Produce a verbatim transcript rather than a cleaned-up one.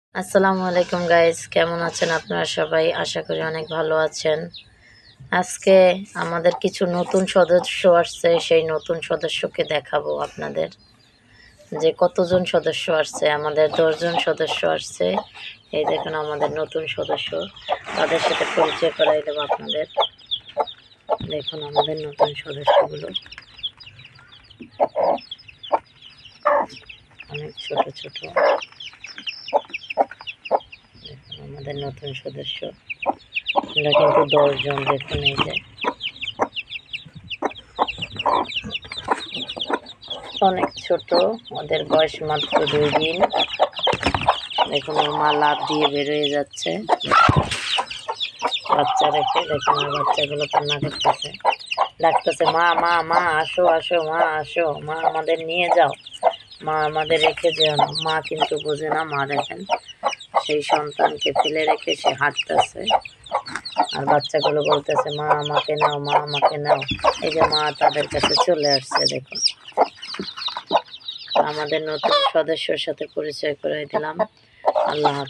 আসসালামু আলাইকুম গাইস, কেমন আছেন আপনারা সবাই? আশা করি অনেক ভালো আছেন। আজকে আমাদের কিছু নতুন সদস্য আসছে, সেই নতুন সদস্যকে দেখাবো আপনাদের যে কতজন সদস্য আসছে। আমাদের দশজন সদস্য আসছে। এই দেখুন আমাদের নতুন সদস্য, তাদের সাথে পরিচয় করাই দেবো আপনাদের। দেখুন আমাদের নতুন সদস্যগুলো অনেক ছোট ছোট। দেখুন আমাদের নতুন সদস্য, আমরা কিন্তু দশজন। দেখুন এই যে অনেক ছোট, ওদের বয়স মাত্র দুই দিন। দেখুন ওর মা লাফ দিয়ে বেরোয় যাচ্ছে বাচ্চা রেখে। দেখুন আর বাচ্চাগুলো কান্না করতেছে, ডাকতেছে মা মা মা আসো আসো মা আসো, মা আমাদের নিয়ে যাও, মা আমাদের রেখে যেও না। মা কিন্তু বোঝে না। মা দেখেন সেই সন্তানকে ফেলে রেখে সে হাঁটতেছে, আর বাচ্চাগুলো বলতেছে মা আমাকে নাও, মা আমাকে নাও। এই যে মা তাদের কাছে চলে আসছে। দেখুন আমাদের নতুন সদস্যর সাথে পরিচয় করাই দিলাম। আল্লাহ হাফেজ।